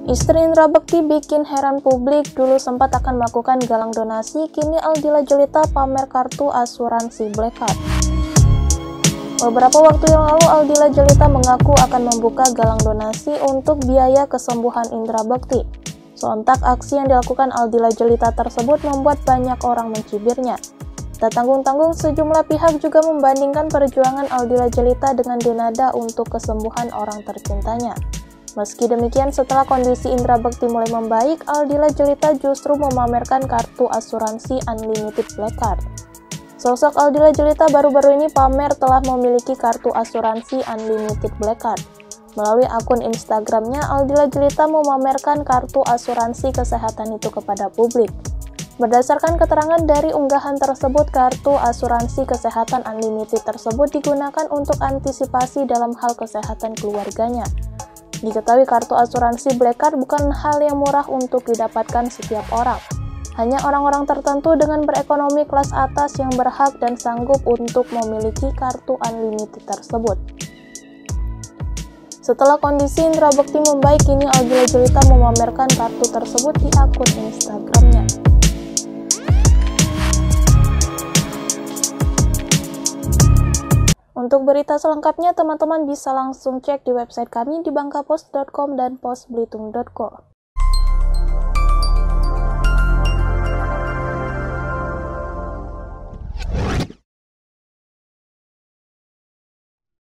Istri Indra Bekti bikin heran publik, dulu sempat akan melakukan galang donasi, kini Aldila Jelita pamer kartu asuransi Black Card. Beberapa waktu yang lalu Aldila Jelita mengaku akan membuka galang donasi untuk biaya kesembuhan Indra Bekti. Sontak aksi yang dilakukan Aldila Jelita tersebut membuat banyak orang mencibirnya. Tak tanggung-tanggung, sejumlah pihak juga membandingkan perjuangan Aldila Jelita dengan Denada untuk kesembuhan orang tercintanya. Meski demikian, setelah kondisi Indra Bekti mulai membaik, Aldila Jelita justru memamerkan kartu asuransi Unlimited Black Card. Sosok Aldila Jelita baru-baru ini pamer telah memiliki kartu asuransi Unlimited Black Card. Melalui akun Instagramnya, Aldila Jelita memamerkan kartu asuransi kesehatan itu kepada publik. Berdasarkan keterangan dari unggahan tersebut, kartu asuransi kesehatan Unlimited tersebut digunakan untuk antisipasi dalam hal kesehatan keluarganya. Diketahui kartu asuransi Black Card bukan hal yang murah untuk didapatkan setiap orang. Hanya orang-orang tertentu dengan berekonomi kelas atas yang berhak dan sanggup untuk memiliki kartu Unlimited tersebut. Setelah kondisi Indra Bekti membaik, kini Aldila Jelita memamerkan kartu tersebut di akun Instagramnya. Untuk berita selengkapnya, teman-teman bisa langsung cek di website kami di bangkapost.com dan postbelitung.co.